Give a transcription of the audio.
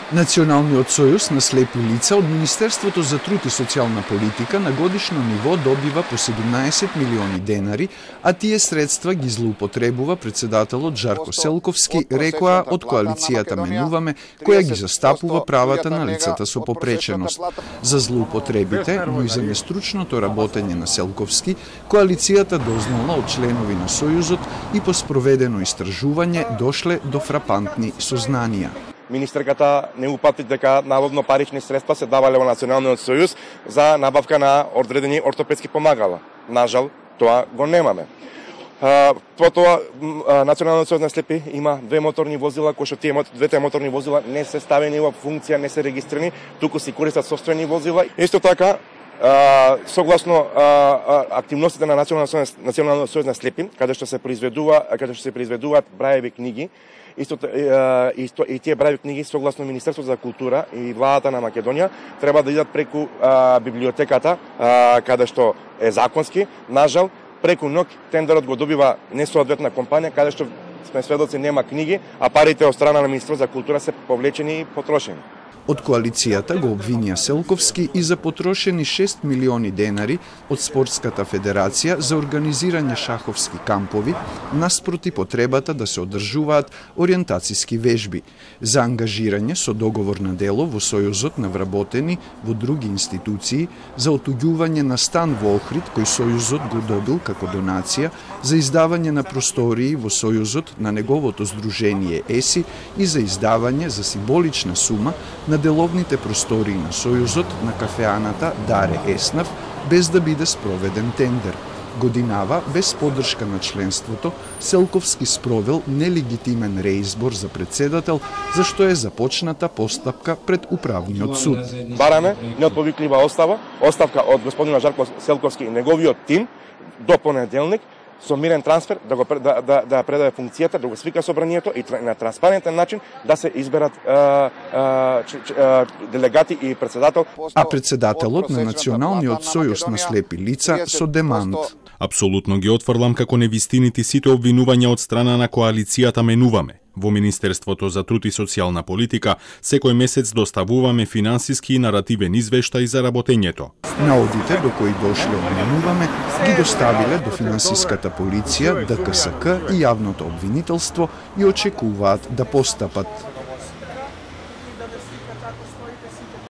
Националниот сојуз на слепи лица од Министерството за труд и социјална политика на годишно ниво добива по 17 милиони денари, а тие средства ги злоупотребува председателот Жарко Селковски, рекоа од коалицијата Менуваме, која ги застапува правата на лицата со попреченост. За злоупотребите, но и за нестручното работење на Селковски, коалицијата дознала од членови на Сојузот и по спроведено истражување дошле до фрапантни сознанија. Министерката не упати дека наводно парични средства се давале во Националниот сојуз за набавка на одредени ортопедски помагала. Нажал, тоа го немаме. Потоа Националниот сојуз на слепи има две моторни возила, кои што двете моторни возила не се ставени во функција, не се регистрирани, туку се користат сопствени возила. Исто така, согласно активностите на Националниот сојуз на слепи, каде што се произведуваат брајеви книги, и тие брајеви книги согласно Министерството за култура и владата на Македонија треба да идат преку библиотеката, каде што е законски. Нажал, преку ноќ тендерот го добива несоодветна компанија, каде што сме сведоци нема книги, а парите од страна на Министерството за култура се повлечени и потрошени. Од коалицијата го обвинија Селковски и за потрошени 6 милиони денари од Спортската федерација за организирање шаховски кампови, наспроти потребата да се одржуваат ориентацијски вежби, за ангажирање со договор на дело во Сојузот на вработени во други институции, за отуѓување на стан во Охрид кој Сојузот го добил како донација, за издавање на простории во Сојузот на неговото здружение ЕСИ и за издавање за символична сума на деловните простории на Сојузот на кафеаната Даре Еснав, без да биде спроведен тендер. Годинава, без поддршка на членството, Селковски спровел нелегитимен реизбор за председател, за што е започната постапка пред Управниот суд. Бараме неотповиклива оставка од господина Жарко Селковски и неговиот тим до понеделник, со мирен трансфер да предаде функцијата, да го свика собранието и на транспарентен начин да се изберат делегати и председател. А председателот на Националниот сојуз на слепи лица со демант. Апсолутно ги отфрлам како невистините сите обвинувања од страна на коалицијата Менуваме. Во Министерството за труд и социјална политика секој месец доставуваме финансиски и наративен извештај за работењето. Наодите до кои дошле од Менуваме ги доставиле до финансиската полиција, ДКСК и јавното обвинителство и очекуваат да постапат.